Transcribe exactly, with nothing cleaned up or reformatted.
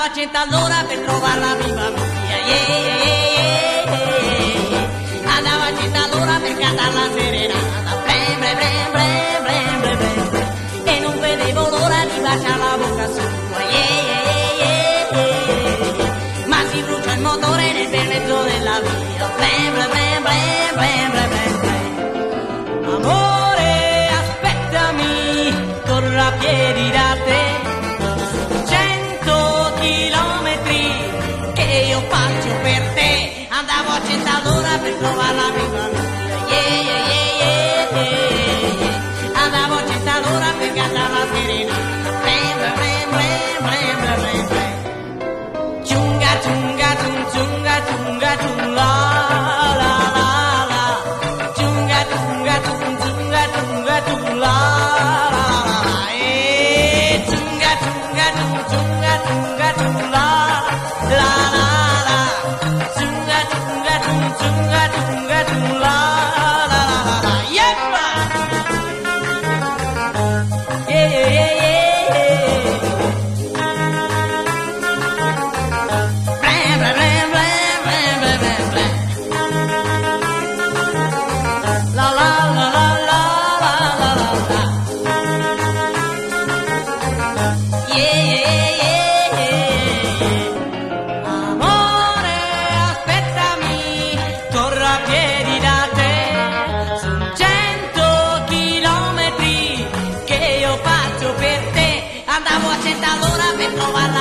a cento all'ora per trovarla viva mia, yeah, yeah, yeah, yeah. Andavo a cento all'ora per cantarla serenata, blem, blem, blem, blem, blem, blem, blem, blem. E non vedevo l'ora di baciare la bocca sua, yeah, yeah, yeah, yeah, yeah. Ma si brucia il motore nel bel mezzo della via, blem, blem, blem, blem, blem, blem, blem, blem. Amore, aspettami, corro a piedi da te. Andavo a cento all'ora per trovarla viva mia, yeah, yeah, yeah, yeah, yeah. Andavo a cento all'ora per cantarla serenata, blem, blem, blem, blem, blem, blem, blem. Ciunga, ciunga, ciung, ciunga, ciunga, ciung, la, la, la, la. Ciunga, ciunga, ciung, ciunga, ciunga, ciung, la, la, la, la. E ciunga, ciunga, ciung, ciunga, ciunga, ciung, la, la, la. Tunga, tunga, tunga, la, la, la, la, yeppa! Yeah, yeah, yeah, yeah. Blam, blam, blam, blam, blam, blam, blam. La, la, la, la, la, la, la, la. Yeah, yeah, yeah, yeah. Amore, aspettami, corro a piedi da te, sono cento chilometri che io faccio per te. Andavo a cento all'ora per trovarla